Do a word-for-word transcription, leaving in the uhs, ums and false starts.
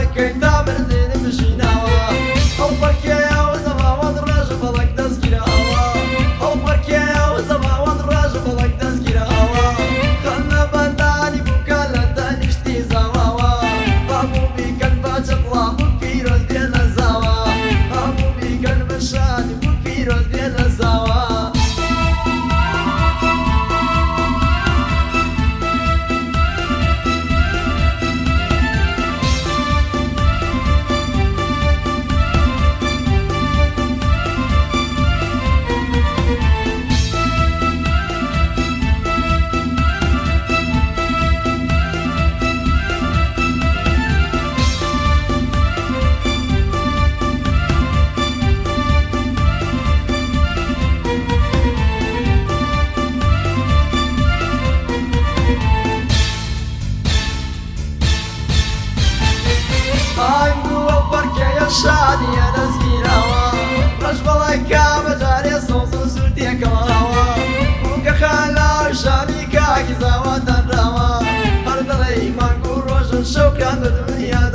كي تعمل زين مشيناوا أو بركيا وزما ودراج بلك تذكيراوا أو بركيا وزما ودراج بلك تذكيراوا خلنا بنداني بوكالا تنشتي زواوا أبو بيكن باتطلع بكيروز بين الزوا أبو بيكن بشاني بكيروز بين الزوا شادي أنا سكيراوا رجبلك كابجاري صوص سلتي كمراوا وك خالا شادي كاكي زاوا تنراوا هردلي مانكو روشن شوكان الدنيا